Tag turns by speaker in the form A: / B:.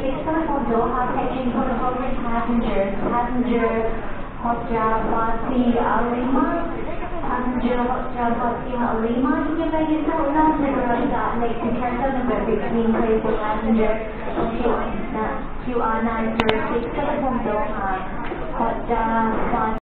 A: telephone Doha taking protocol passengers, passenger Hotja Fati Alima, passenger Hotja Fati Alima, you may use that now to make comparison number 16 please for passenger QR906 telephone Doha Hotja Fati